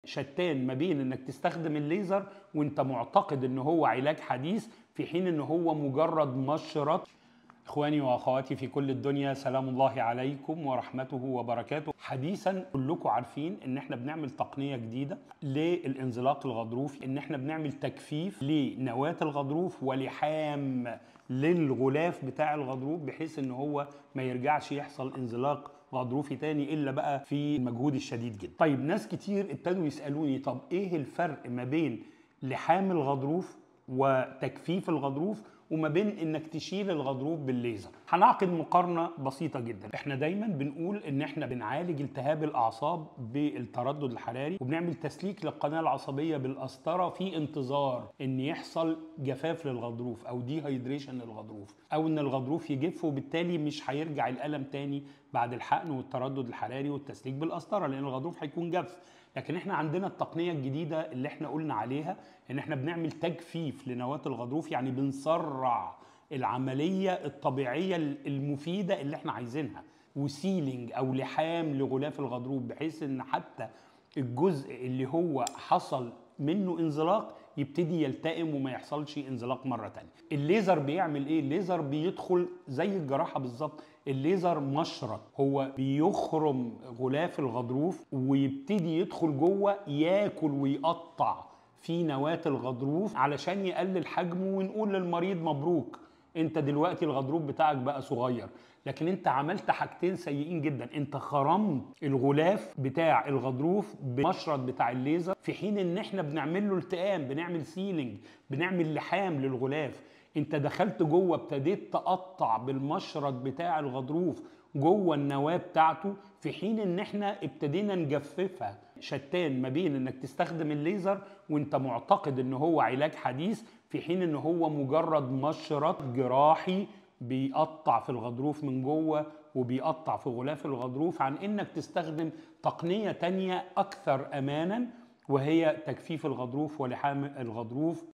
شتان ما بين انك تستخدم الليزر وانت معتقد ان هو علاج حديث في حين ان هو مجرد مشرط. اخواني واخواتي في كل الدنيا، سلام الله عليكم ورحمته وبركاته. حديثا كلكم عارفين ان احنا بنعمل تقنية جديدة للانزلاق الغضروفي، ان احنا بنعمل تجفيف لنواة الغضروف ولحام للغلاف بتاع الغضروف، بحيث ان هو ما يرجعش يحصل انزلاق غضروفي تاني الا بقى في المجهود الشديد جدا. طيب ناس كتير ابتدوا يسالوني، طب ايه الفرق ما بين لحام الغضروف وتجفيف الغضروف وما بين انك تشيل الغضروف بالليزر؟ هنعقد مقارنه بسيطه جدا. احنا دايما بنقول ان احنا بنعالج التهاب الاعصاب بالتردد الحراري، وبنعمل تسليك للقناه العصبيه بالقسطره في انتظار ان يحصل جفاف للغضروف او دي هيدريشن للغضروف، او ان الغضروف يجف وبالتالي مش هيرجع الالم تاني بعد الحقن والتردد الحراري والتسليك بالقسطره، لان الغضروف هيكون جف. لكن احنا عندنا التقنيه الجديده اللي احنا قلنا عليها ان احنا بنعمل تجفيف لنواه الغضروف، يعني بنسرع العمليه الطبيعيه المفيده اللي احنا عايزينها، وسيلينج او لحام لغلاف الغضروف، بحيث ان حتى الجزء اللي هو حصل منه انزلاق يبتدي يلتئم وما يحصلش انزلاق مره تانية. الليزر بيعمل ايه؟ الليزر بيدخل زي الجراحه بالظبط. الليزر مشرط، هو بيخرم غلاف الغضروف ويبتدي يدخل جوه ياكل ويقطع في نواة الغضروف علشان يقلل حجمه، ونقول للمريض مبروك، انت دلوقتي الغضروف بتاعك بقى صغير. لكن انت عملت حاجتين سيئين جدا، انت خرمت الغلاف بتاع الغضروف بمشرط بتاع الليزر، في حين ان احنا بنعمل له التئام، بنعمل سيلينج، بنعمل لحام للغلاف. انت دخلت جوه ابتديت تقطع بالمشرط بتاع الغضروف جوه النواة بتاعته، في حين ان احنا ابتدينا نجففها. شتان ما بين انك تستخدم الليزر وانت معتقد ان هو علاج حديث، في حين ان هو مجرد مشرط جراحي بيقطع في الغضروف من جوه وبيقطع في غلاف الغضروف، عن انك تستخدم تقنية تانية اكثر امانا، وهي تجفيف الغضروف ولحام الغضروف.